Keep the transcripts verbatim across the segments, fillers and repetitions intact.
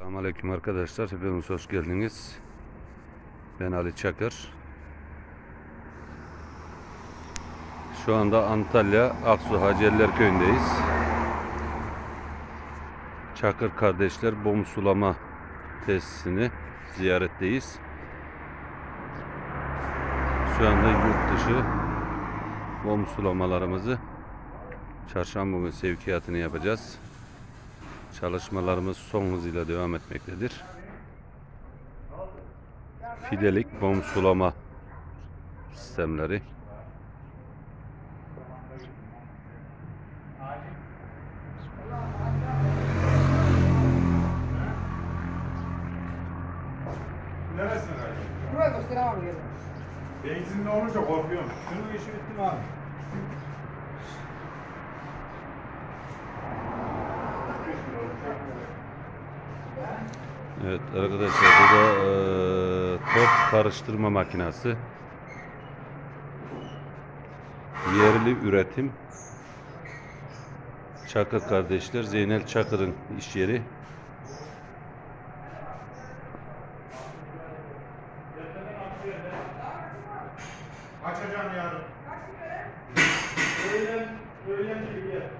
Selamünaleyküm arkadaşlar. Hepiniz hoş geldiniz. Ben Ali Çakır. Şu anda Antalya Aksu Haciyeller Köyü'ndeyiz. Çakır Kardeşler Bom Sulama Tesisini ziyaretteyiz. Şu anda yurt dışı bom sulamalarımızı çarşamba günü sevkiyatını yapacağız. Çalışmalarımız son hızıyla devam etmektedir. Fidelik bom sulama sistemleri. Neresine kaydın? Buraya gösteremem abi. Benzinli olunca korkuyorum. Şunun işi bitti mi abi? Evet arkadaşlar, bu da e, top karıştırma makinesi. Yerli üretim. Çakır Kardeşler, Zeynel Çakır'ın iş yeri. Açacağım yarın. Öğlen, öğlen gibi gel.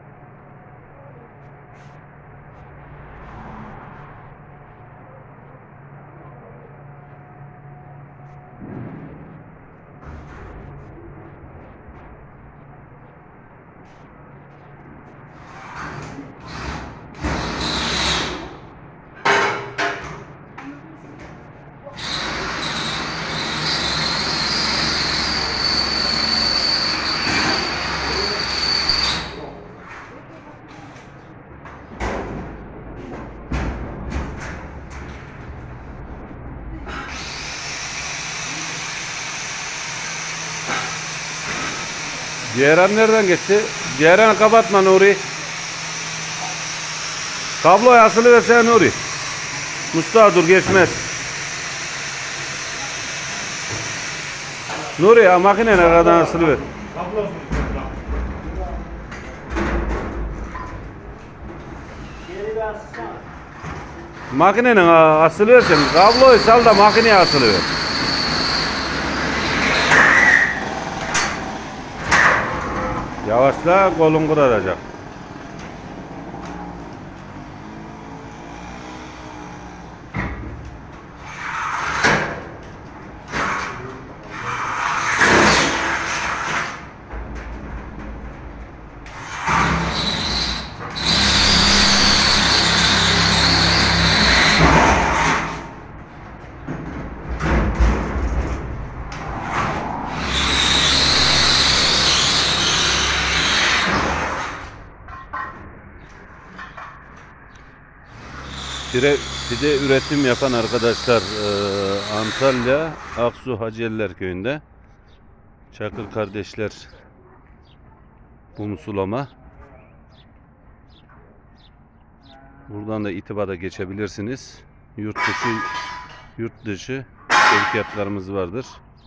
Ceyran nereden geçti? Ceyran'ı kapatma Nuri. Kabloyu asılıversen Nuri. Mustafa dur, geçmez. Nuri ya, makine nereden asılıver? Kablosunu topla. Makinenin asılıversen, kabloyu sal da makineye asılıver. Yavaşla, kolun kırılacak. Fide, fide üretim yapan arkadaşlar e, Antalya Aksu Haciyeller Köyü'nde. Çakır Kardeşler Bom Sulama. Buradan da itibada geçebilirsiniz. Yurt dışı yurt dışı sevkiyatlarımız vardır.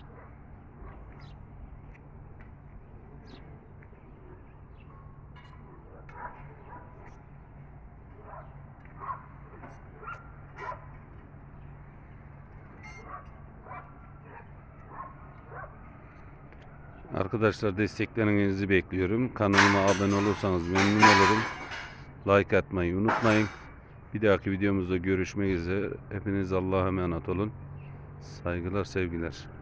Arkadaşlar, desteklerinizi bekliyorum. Kanalıma abone olursanız memnun olurum. Like atmayı unutmayın. Bir dahaki videomuzda görüşmek üzere. Hepiniz Allah'a emanet olun. Saygılar, sevgiler.